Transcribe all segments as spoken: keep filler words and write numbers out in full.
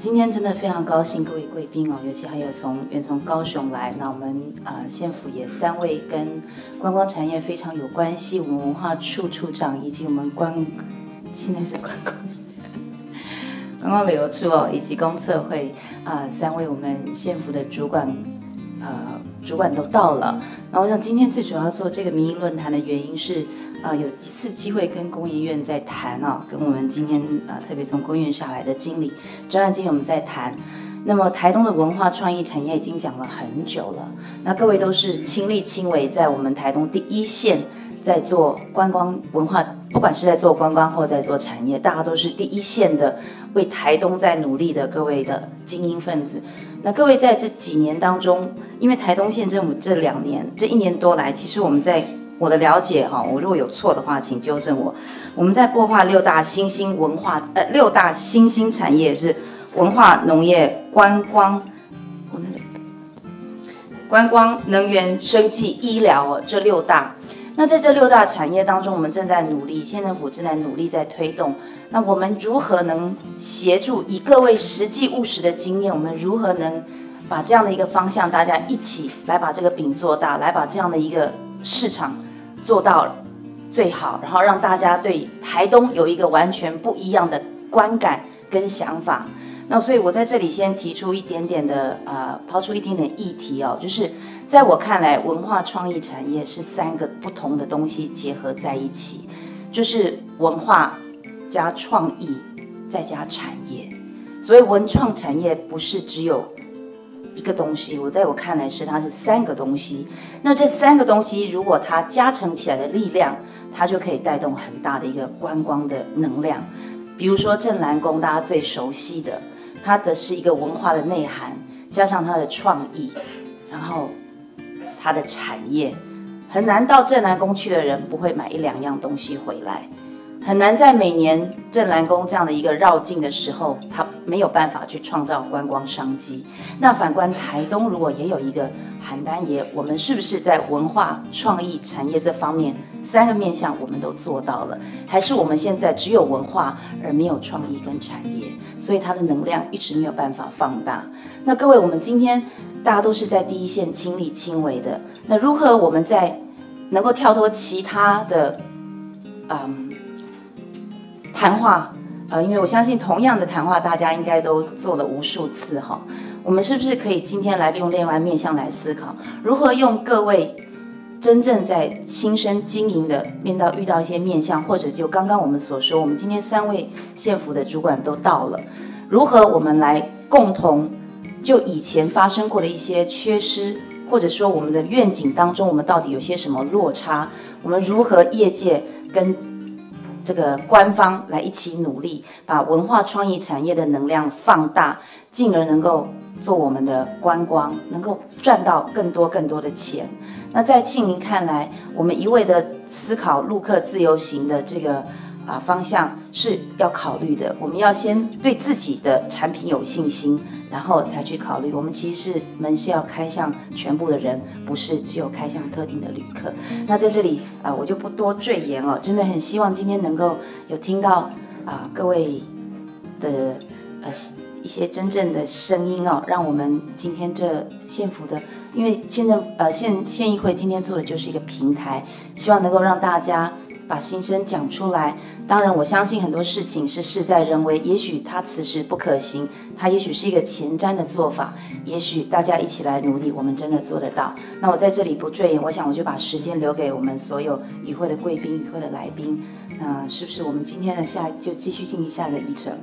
今天真的非常高兴各位贵宾哦，尤其还有从远从高雄来，那我们啊、呃、县府也三位跟观光产业非常有关系，我们文化处处长以及我们观现在是观光观光旅游处哦，以及公测会啊、呃、三位我们县府的主管呃主管都到了。那我想今天最主要做这个民意论坛的原因是。啊、呃，有一次机会跟工研院在谈啊，跟我们今天啊、呃、特别从工研院下来的经理、专案经理我们在谈。那么台东的文化创意产业已经讲了很久了，那各位都是亲力亲为，在我们台东第一线在做观光文化，不管是在做观光或在做产业，大家都是第一线的为台东在努力的各位的精英分子。那各位在这几年当中，因为台东县政府这两年这一年多来，其实我们在我的了解哈，我如果有错的话，请纠正我。我们在擘划六大新兴文化，呃，六大新兴产业是文化、农业、观光，我那个观光、能源、生技、医疗哦，这六大。那在这六大产业当中，我们正在努力，县政府正在努力在推动。那我们如何能协助以各位实际务实的经验，我们如何能把这样的一个方向，大家一起来把这个饼做大，来把这样的一个市场做到最好，然后让大家对台东有一个完全不一样的观感跟想法。那所以我在这里先提出一点点的呃，抛出一点点议题哦，就是在我看来，文化创意产业是三个不同的东西结合在一起，就是文化加创意再加产业。所以文创产业不是只有一个东西，我在我看来是它是三个东西。那这三个东西如果它加成起来的力量，它就可以带动很大的一个观光的能量。比如说镇澜宫，大家最熟悉的，它的是一个文化的内涵，加上它的创意，然后它的产业，很难到镇澜宫去的人不会买一两样东西回来。很难在每年镇澜宫这样的一个绕境的时候，他没有办法去创造观光商机。那反观台东，如果也有一个邯郸爷，我们是不是在文化创意产业这方面三个面向我们都做到了？还是我们现在只有文化而没有创意跟产业，所以它的能量一直没有办法放大？那各位，我们今天大家都是在第一线亲力亲为的，那如何我们在能够跳脱其他的嗯谈话，呃，因为我相信同样的谈话，大家应该都做了无数次哈。我们是不是可以今天来用另外面向来思考，如何用各位真正在亲身经营的面到遇到一些面向，或者就刚刚我们所说，我们今天三位县府的主管都到了，如何我们来共同就以前发生过的一些缺失，或者说我们的愿景当中，我们到底有些什么落差，我们如何业界跟这个官方来一起努力，把文化创意产业的能量放大，进而能够做我们的观光，能够赚到更多更多的钱。那在庆宁看来，我们一味的思考陆客自由行的这个啊方向是要考虑的，我们要先对自己的产品有信心，然后才去考虑。我们其实是门是要开向全部的人，不是只有开向特定的旅客。那在这里啊、呃，我就不多赘言了，真的很希望今天能够有听到啊、呃、各位的呃一些真正的声音哦，让我们今天这县府的，因为县政呃县县议会今天做的就是一个平台，希望能够让大家把心声讲出来。当然我相信很多事情是事在人为，也许它此时不可行，它也许是一个前瞻的做法，也许大家一起来努力，我们真的做得到。那我在这里不赘言，我想我就把时间留给我们所有与会的贵宾、与会的来宾。那、呃、是不是我们今天的下就继续进行下一个议程？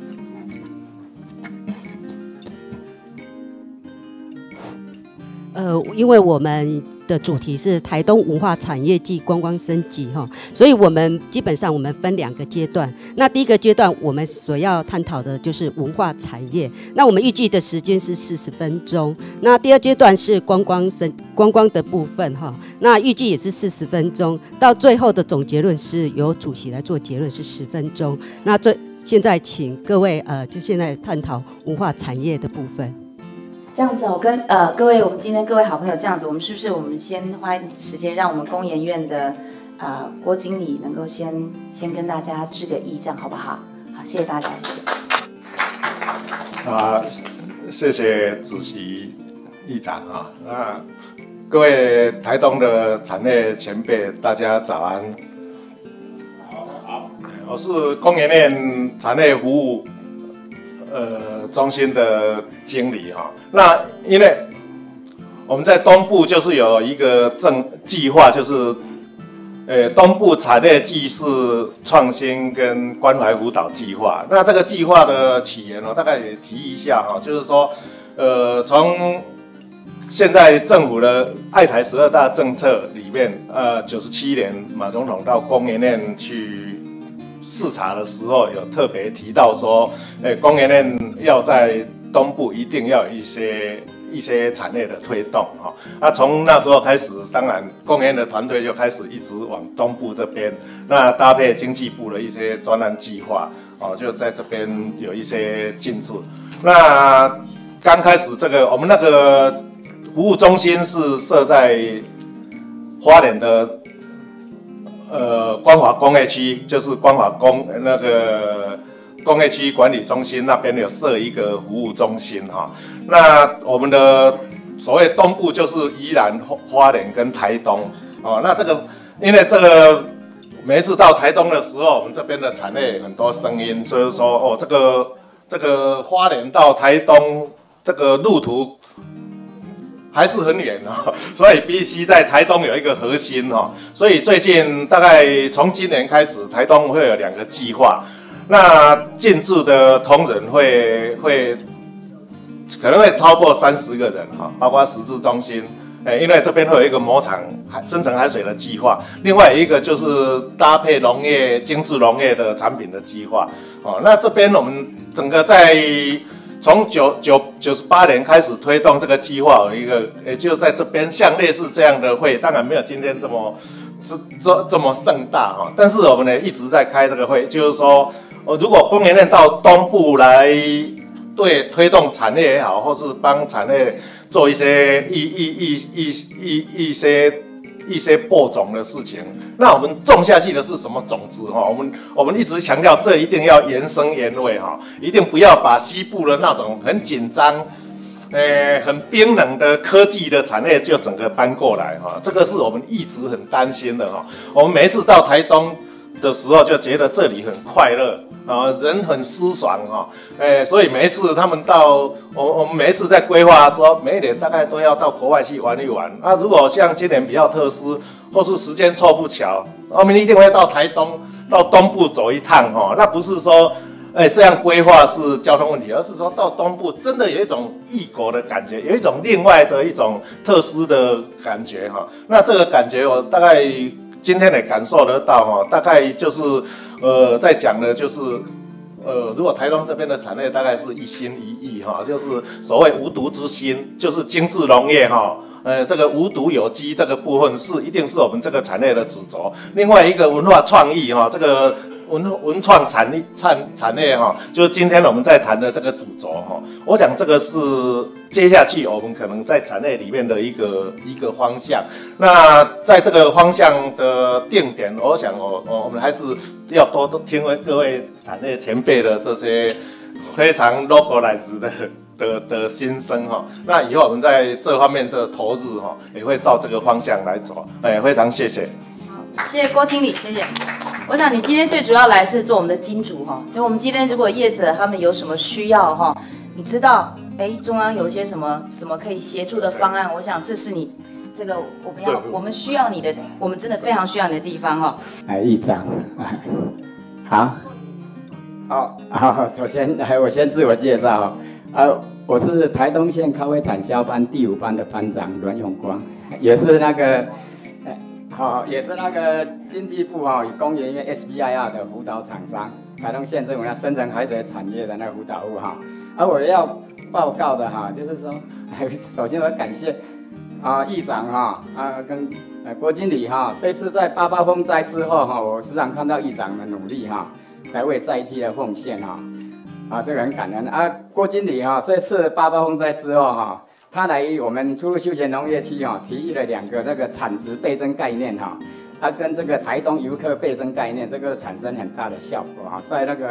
呃，因为我们的主题是台东文化产业暨观光升级哈，所以我们基本上我们分两个阶段。那第一个阶段我们所要探讨的就是文化产业，那我们预计的时间是四十分钟。那第二阶段是观光升观光的部分哈，那预计也是四十分钟。到最后的总结论是由主席来做结论，是十分钟。那最现在请各位呃，就现在探讨文化产业的部分。 这样子，我跟呃各位，我们今天各位好朋友这样子，我们是不是我们先花一点时间，让我们工研院的呃郭经理能够先先跟大家致个意，这样好不好？好，谢谢大家，谢谢。 啊，谢谢主席议长啊，那各位台东的产业前辈，大家早安。好，我是工研院产业服务呃中心的经理哈。那因为我们在东部就是有一个政计划，就是呃东部产业技术创新跟关怀辅导计划。那这个计划的起源呢，大概也提一下哈，就是说呃从现在政府的爱台十二大政策里面，呃，九十七年马总统到工研院去视察的时候，有特别提到说，诶、欸，工研院要在东部一定要有一些一些产业的推动哈。那从那时候开始，当然工研院的团队就开始一直往东部这边，那搭配经济部的一些专案计划，哦，就在这边有一些进驻。那刚开始这个我们那个服务中心是设在花莲的呃光华工业区，就是光华工那个工业区管理中心那边有设一个服务中心哈。那我们的所谓东部就是宜兰、花莲跟台东哦。那这个因为这个每一次到台东的时候，我们这边的产业很多声音，所以说哦，这个这个花莲到台东这个路途还是很远哦，所以必须在台东有一个核心哦。所以最近大概从今年开始，台东会有两个计划，那进驻的同仁会会可能会超过三十个人哈，包括实质中心，诶，因为这边会有一个磨厂深层海水的计划，另外一个就是搭配农业精致农业的产品的计划哦。那这边我们整个在从九九九十八年开始推动这个计划，有一个也就在这边像类似这样的会，当然没有今天这么这这这么盛大哈，但是我们呢一直在开这个会，就是说，呃，如果工研院到东部来对推动产业也好，或是帮产业做一些一一一一一一些一些播种的事情，那我们种下去的是什么种子哈？我们我们一直强调，这一定要原生原味哈，一定不要把西部的那种很紧张、呃很冰冷的科技的产业就整个搬过来哈，这个是我们一直很担心的哈。我们每一次到台东的时候，就觉得这里很快乐啊，人很舒爽哈，哎，所以每一次他们到我我们每一次在规划说，每一年大概都要到国外去玩一玩。那、啊、如果像今年比较特殊，或是时间凑不巧，我们一定会到台东、到东部走一趟哈。那不是说，哎，这样规划是交通问题，而是说到东部真的有一种异国的感觉，有一种另外的一种特殊的感觉哈。那这个感觉我大概今天也感受得到哈，大概就是。呃，在讲的就是，呃，如果台东这边的产业大概是一心一意哈，就是所谓无毒之心，就是精致农业哈，呃，这个无毒有机这个部分是一定是我们这个产业的主轴。另外一个文化创意哈，这个文文创产业产产业哈，就是今天我们在谈的这个主轴哈。我想这个是接下去我们可能在产业里面的一个一个方向。那在这个方向的定点，我想我我我们还是要多多听各位产业前辈的这些非常 localized 的的的心声哈。那以后我们在这方面的投入哈，也会照这个方向来走。哎，非常谢谢。 好，谢谢郭经理，谢谢。我想你今天最主要来是做我们的金主哈，所以我们今天如果业者他们有什么需要哈，你知道，哎，中央有些什么什么可以协助的方案，我想这是你这个我们要我们需要你的，我们真的非常需要你的地方哈。 哎，议长，哎，好，好，好，首先来我先自我介绍，啊，我是台东县咖啡产销班第五班的班长阮永光，也是那个。好，也是那个经济部哈与工研院 S B I R 的辅导厂商，台东县政府那深层海水产业的那个辅导物哈。而我要报告的哈，就是说，首先我感谢啊议长哈啊跟呃郭经理哈，这次在八八风灾之后哈，我时常看到议长的努力哈，来为灾区的奉献哈，啊这个很感恩啊。郭经理哈，这次八八风灾之后哈。他来我们初入休闲农业区哈，提议了两个这个产值倍增概念哈，它跟这个台东游客倍增概念，这个产生很大的效果哈，在那个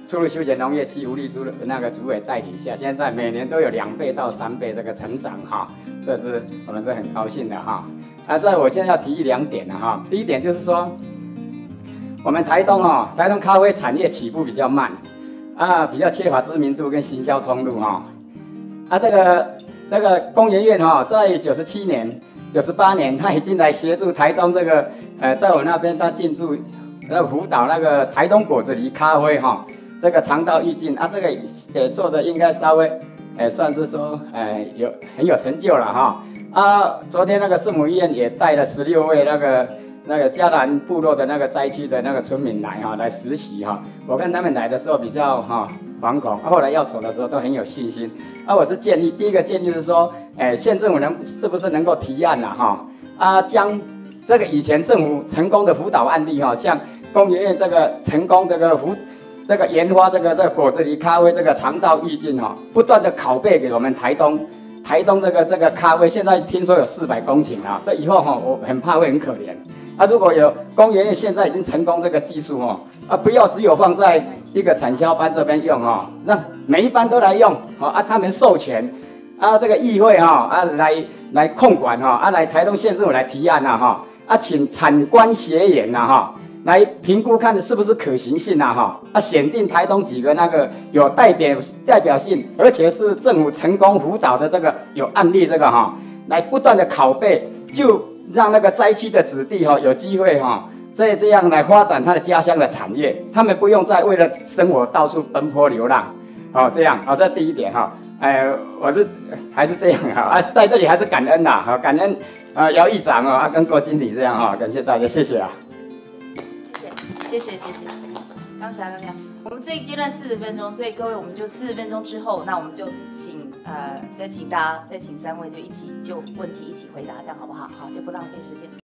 出入休闲农业区福利组的那个主委带领下，现在每年都有两倍到三倍这个成长哈，这是我们是很高兴的哈。啊，在我现在要提一两点了哈。第一点就是说，我们台东哦，台东咖啡产业起步比较慢，啊，比较缺乏知名度跟行销通路哈。啊，这个这个工研院哈，在九十七年、九十八年，他已经来协助台东这个呃，在我那边他进驻那个辅导那个台东果子狸咖啡哈。这个肠道意境啊，这个也做的应该稍微，呃，算是说，呃，有很有成就了哈。啊，昨天那个圣母医院也带了十六位那个那个嘉南部落的那个灾区的那个村民来哈，来实习哈。我看他们来的时候比较哈惶恐，后来要走的时候都很有信心。啊，我是建议，第一个建议是说，哎，县政府能是不是能够提案了哈？啊，将这个以前政府成功的辅导案例哈，像工研院这个成功这个辅。这个研发这个这个果子狸咖啡这个肠道意境哈，不断的拷贝给我们台东，台东这个这个咖啡，现在听说有四百公顷啊，这以后哈我很怕会很可怜。啊，如果有工研院现在已经成功这个技术哈，啊不要只有放在一个产销班这边用哈，让每一班都来用，啊他们授权，啊这个议会哈啊来来控管哈，啊来台东县政府来提案呐哈，啊请产官学研呐哈。来评估看是不是可行性啊哈，啊选定台东几个那个有代表代表性，而且是政府成功辅导的这个有案例这个哈，来不断的拷贝，就让那个灾区的子弟哈有机会哈，这这样来发展他的家乡的产业，他们不用再为了生活到处奔波流浪，哦这样啊，这第一点哈，哎我是还是这样哈啊，在这里还是感恩呐，好感恩啊姚议长啊跟郭经理这样哈，感谢大家，谢谢啊。 谢谢谢谢，刚才刚刚，我们这一阶段四十分钟，所以各位我们就四十分钟之后，那我们就请呃再请大家再请三位就一起就问题一起回答，这样好不好？好，就不浪费时间。